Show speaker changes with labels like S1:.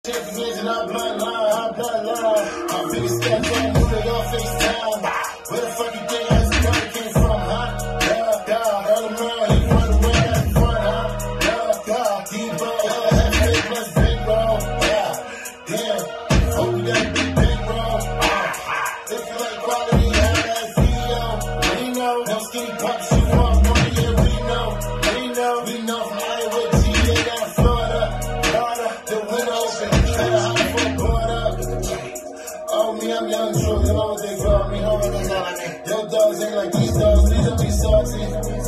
S1: Vision, our bloodline. My biggest step on New York FaceTime. Where the fuck you think that's where it came from, huh? Yeah, early man, he run away at the front, huh? Yeah, D-Ball, big plus big bro. Yeah, damn, hope you got a big bro. If you like quality, have that video. We know, no skinny pops, you want money, yeah, we know from Iowa, GA down Florida, the window open, try to hide for a border. Oh, me, I'm young, true, you know what they call me, Yo, dogs ain't like these dogs, please don't be salty.